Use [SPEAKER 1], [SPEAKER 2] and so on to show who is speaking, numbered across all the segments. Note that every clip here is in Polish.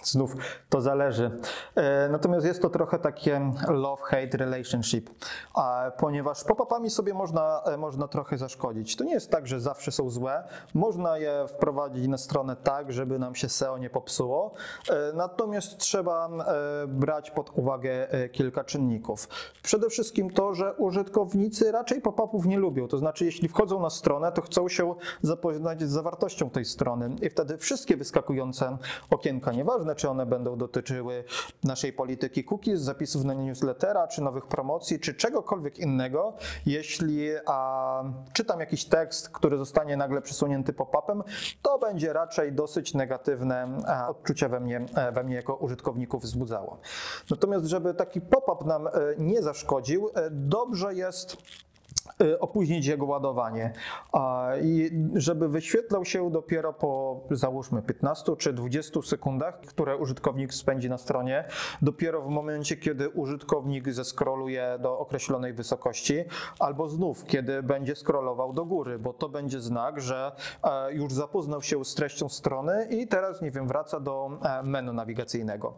[SPEAKER 1] Znów to zależy. Natomiast jest to trochę takie love-hate relationship, ponieważ pop-upami sobie można trochę zaszkodzić. To nie jest tak, że zawsze są złe. Można je wprowadzić na stronę tak, żeby nam się SEO nie popsuło. Natomiast trzeba brać pod uwagę kilka czynników. Przede wszystkim to, że użytkownicy raczej pop-upów nie lubią. To znaczy, jeśli wchodzą na stronę, to chcą się zapoznać z zawartością tej strony i wtedy wszystkie wyskakujące okienka, nieważne czy one będą dotyczyły naszej polityki cookies, zapisów na newslettera, czy nowych promocji, czy czegokolwiek innego, jeśli czytam jakiś tekst, który zostanie nagle przesunięty pop-upem, to będzie raczej dosyć negatywne odczucia we mnie jako użytkowników wzbudzało. Natomiast żeby taki pop-up nam nie zaszkodził, dobrze jest opóźnić jego ładowanie i żeby wyświetlał się dopiero po, załóżmy, 15 czy 20 sekundach, które użytkownik spędzi na stronie, dopiero w momencie, kiedy użytkownik zeskroluje do określonej wysokości, albo znów, kiedy będzie scrollował do góry, bo to będzie znak, że już zapoznał się z treścią strony i teraz, nie wiem, wraca do menu nawigacyjnego.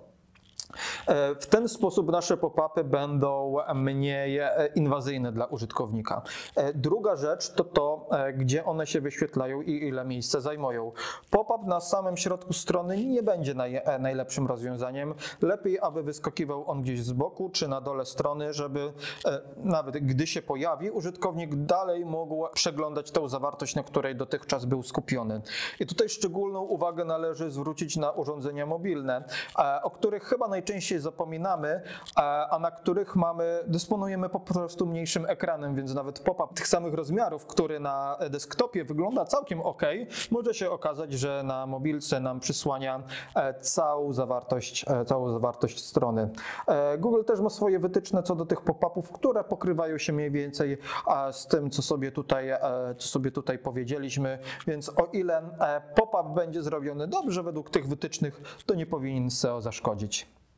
[SPEAKER 1] W ten sposób nasze pop-upy będą mniej inwazyjne dla użytkownika. Druga rzecz to to, gdzie one się wyświetlają i ile miejsca zajmują. Pop-up na samym środku strony nie będzie najlepszym rozwiązaniem. Lepiej, aby wyskakiwał on gdzieś z boku czy na dole strony, żeby nawet gdy się pojawi, użytkownik dalej mógł przeglądać tą zawartość, na której dotychczas był skupiony. I tutaj szczególną uwagę należy zwrócić na urządzenia mobilne, o których chyba najczęściej zapominamy, a na których dysponujemy po prostu mniejszym ekranem, więc nawet pop-up tych samych rozmiarów, który na desktopie wygląda całkiem ok, może się okazać, że na mobilce nam przysłania całą zawartość strony. Google też ma swoje wytyczne co do tych pop-upów, które pokrywają się mniej więcej z tym, co sobie tutaj powiedzieliśmy, więc o ile pop-up będzie zrobiony dobrze według tych wytycznych, to nie powinien SEO zaszkodzić.